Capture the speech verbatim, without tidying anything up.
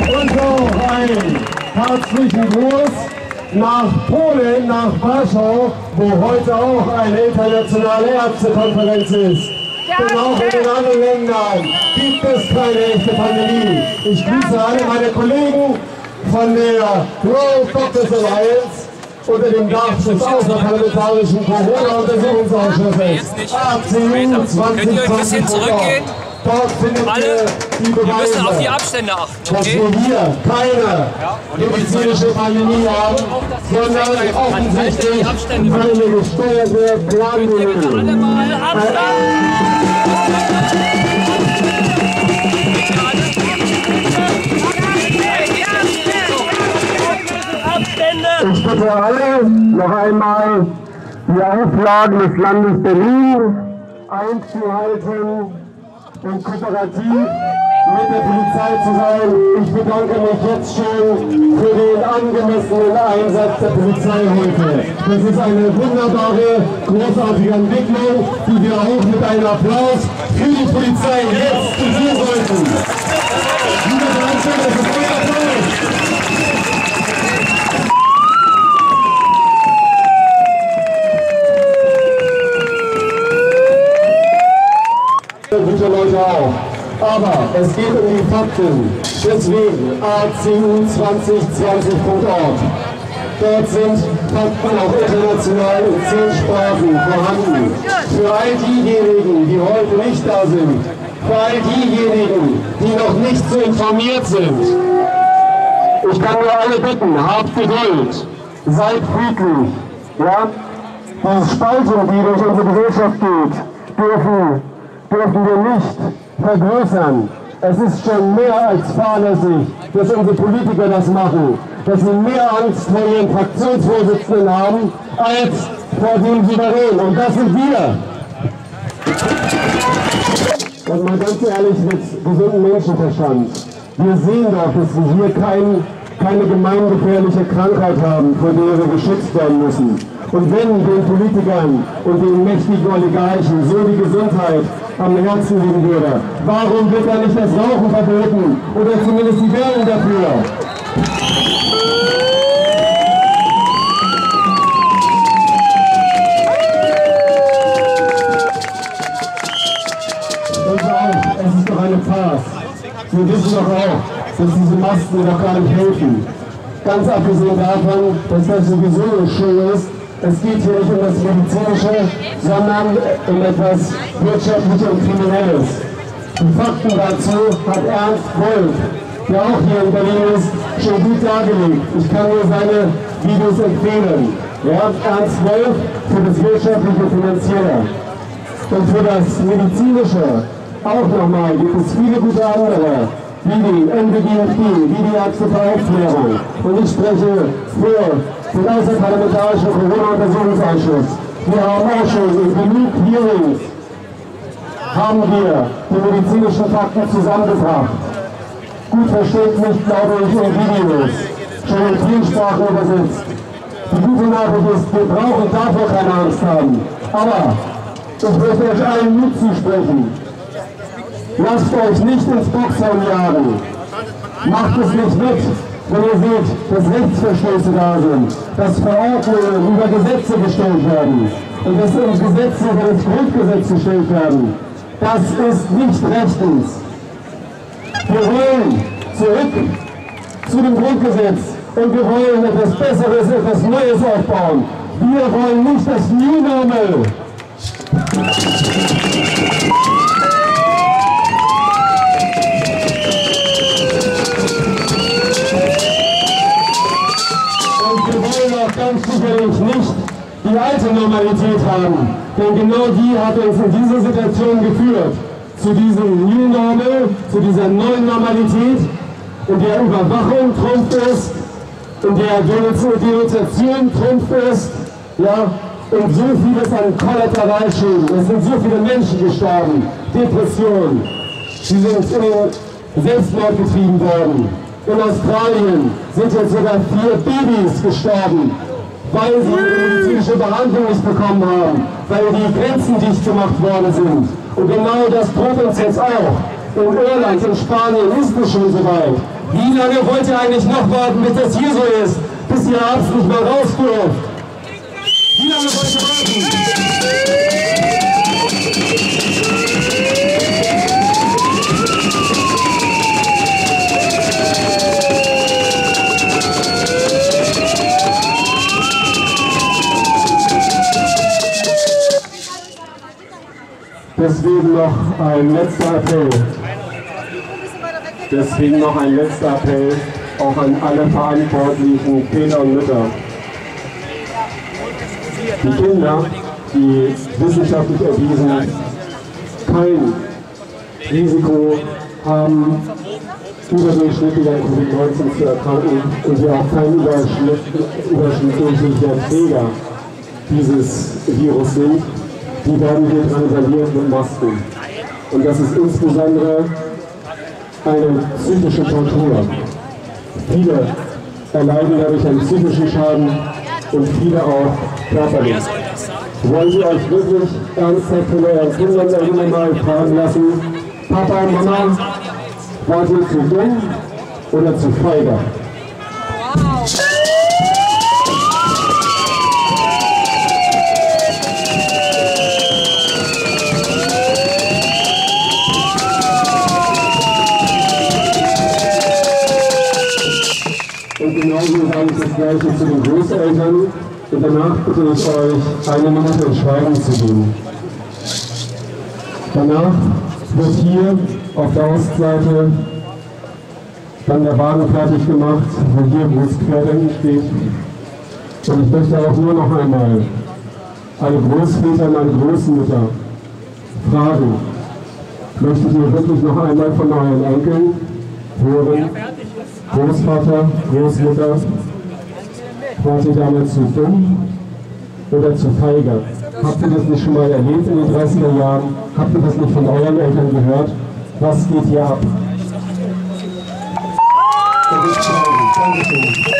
Und auch ein herzlichen Gruß nach Polen, nach Warschau, wo heute auch eine internationale Ärztekonferenz ist. Denn auch in den anderen Ländern gibt es keine echte Pandemie. Ich grüße alle meine Kollegen von der World Doctors Alliance unter dem Dach des außerparlamentarischen Corona-Untersuchungsausschusses A C U zwanzig zwanzig. Dort findet Alle, ihr die Beweise, wir müssen auf die Abstände achten, okay? dass wir hier keine medizinische Pandemie haben, sondern offensichtlich eine gesteuerte Planung. Alle mal Ich bitte alle, noch einmal die Auflagen des Landes Berlin einzuhalten und kooperativ mit der Polizei zu sein. Ich bedanke mich jetzt schon für den angemessenen Einsatz der Polizei heute. Das ist eine wunderbare, großartige Entwicklung, die wir auch mit einem Applaus für die Polizei jetzt beginnen sollten. Liebe Leute, das ist euer Applaus. Gute Leute auch. Aber es geht um die Fakten. Deswegen A C U zwanzig zwanzig punkt org. Dort sind Fakten auch international in zehn Sprachen vorhanden. Für all diejenigen, die heute nicht da sind, für all diejenigen, die noch nicht so informiert sind. Ich kann nur alle bitten, habt Geduld, seid friedlich. Ja? Die Spaltung, die durch unsere Gesellschaft geht, dürfen dürfen wir nicht vergrößern. Es ist schon mehr als fahrlässig, dass unsere Politiker das machen, dass sie mehr Angst vor ihren Fraktionsvorsitzenden haben, als vor dem Souverän. Und das sind wir. Und mal ganz ehrlich, mit gesundem Menschenverstand. Wir sehen doch, dass wir hier kein, keine gemeingefährliche Krankheit haben, vor der wir geschützt werden müssen. Und wenn den Politikern und den mächtigen Oligarchen so die Gesundheit am Herzen liegen würde, warum wird da nicht das Rauchen verboten oder zumindest die Werbung dafür? Und auch, es ist doch eine Farce. Wir wissen doch auch, dass diese Masken doch gar nicht helfen. Ganz abgesehen davon, dass das sowieso eine Show ist. Es geht hier nicht um das Medizinische, sondern um etwas Wirtschaftliches und Kriminelles. Die Fakten dazu hat Ernst Wolf, der auch hier in Berlin ist, schon gut dargelegt. Ich kann nur seine Videos empfehlen. Ja, Ernst Wolf für das Wirtschaftliche Finanzielle. Und für das Medizinische auch nochmal gibt es viele gute andere, wie die N B G F D, wie die Ärzte für Aufklärung. Und ich spreche für den außerparlamentarischen Corona-Untersuchungsausschuss. Wir haben auch schon in genug Hearings haben wir die medizinischen Fakten zusammengebracht. Gut verständlich, glaube ich, in Videos, schon in vielen Sprachen übersetzt. Die gute Nachricht ist, wir brauchen davor keine Angst haben. Aber ich möchte euch allen Mut zusprechen. Lasst euch nicht ins Boxhorn jagen. Macht es nicht mit, wenn ihr seht, dass Rechtsverstöße da sind, dass Verordnungen über Gesetze gestellt werden und dass Gesetze über das Grundgesetz gestellt werden. Das ist nicht rechtens. Wir wollen zurück zu dem Grundgesetz und wir wollen etwas Besseres, etwas Neues aufbauen. Wir wollen nicht das New Normal. Ganz sicherlich nicht die alte Normalität haben, denn genau die hat uns in diese Situation geführt, zu diesem New Normal, zu dieser neuen Normalität, in der Überwachung Trumpf ist, in der Denunziation Trumpf ist, ja, und so vieles an Kollateralschäden. Es sind so viele Menschen gestorben, Depressionen, sie sind in Selbstmord getrieben worden. In Australien sind jetzt sogar vier Babys gestorben, weil sie die medizinische Behandlung nicht bekommen haben, weil die Grenzen dicht gemacht worden sind. Und genau das droht uns jetzt auch. In Irland, in Spanien ist es schon soweit. Wie lange wollt ihr eigentlich noch warten, bis das hier so ist? Bis ihr abends nicht mal raus dürft? Wie lange wollt ihr warten? Deswegen noch ein letzter Appell. Deswegen noch ein letzter Appell auch an alle verantwortlichen Väter und Mütter. Die Kinder, die wissenschaftlich erwiesen kein Risiko haben, überdurchschnittlich an Covid neunzehn zu erkranken und die auch kein überdurchschnittlicher Träger dieses Virus sind, die werden wir transaliert mit Masken. Und das ist insbesondere eine psychische Tortur. Viele erleiden dadurch einen psychischen Schaden und viele auch körperlich. Wollen Sie euch wirklich ernsthaft von euren Kindern irgendwann mal fragen lassen, Papa und Mama, wart ihr zu dumm oder zu feige? Und genauso sage ich das Gleiche zu den Großeltern. Und danach bitte ich euch, eine Minute in Schweigen zu gehen. Danach wird hier auf der Ostseite dann der Wagen fertig gemacht, wo hier Großquerdenken steht. Und ich möchte auch nur noch einmal alle Großväter und alle Großmütter fragen, möchtet ihr wirklich noch einmal von euren Enkeln hören? Großvater, Großmutter, wart ihr damals zu dumm oder zu feige? Habt ihr das nicht schon mal erlebt in den dreißiger Jahren? Habt ihr das nicht von euren Eltern gehört? Was geht hier ab? Dankeschön.